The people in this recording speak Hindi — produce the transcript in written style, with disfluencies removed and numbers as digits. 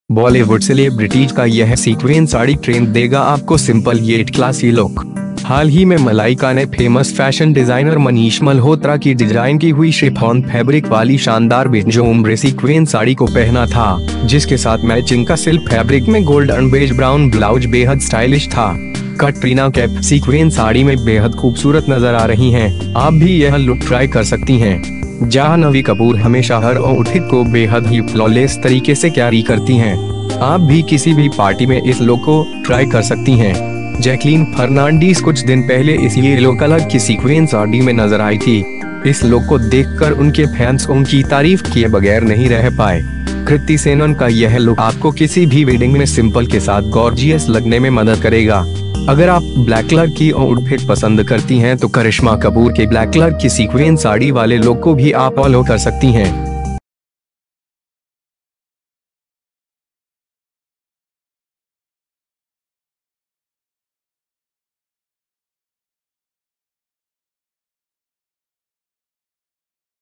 बॉलीवुड सेलिब्रिटीज का यह सीक्वेंस साड़ी ट्रेंड देगा आपको सिंपल येट क्लासी लुक। हाल ही में मलाइका ने famous fashion designer Manish Malhotra की डिजाइन की हुई शिफॉन फैब्रिक वाली शानदार बेज उम्र सीक्वेंस साड़ी को पहना था, जिसके साथ मैचिंग का सिल्क फैब्रिक में गोल्डन बेज ब्राउन ब्लाउज बेहद स्टाइलिश था। कटरीना कैफ सीक्वेंस साड़ी में बेहद खूबसूरत नजर आ रही हैं। आप भी यह लुक ट्राई कर सकती हैं। जाह्नवी कपूर हमेशा हर आउटफिट को बेहद ही फ्लॉलेस तरीके से कैरी करती हैं। आप भी किसी भी पार्टी में इस लुक को ट्राई कर सकती हैं। जैकलीन फर्नांडीज कुछ दिन पहले इस येलो कलर की सीक्वेंस साड़ी में नजर आई थी। इस लुक को देखकर उनके फैंस उनकी तारीफ किए बगैर नहीं रह पाए। कृति सेनन का यह लुक आपको किसी भी वेडिंग में सिंपल के साथ गॉर्जियस लगने में मदद करेगा। अगर आप ब्लैक कलर की आउटफिट पसंद करती हैं तो करिश्मा कपूर के ब्लैक कलर की सीक्वेंस साड़ी वाले लुक को भी आप फॉलो कर सकती हैं।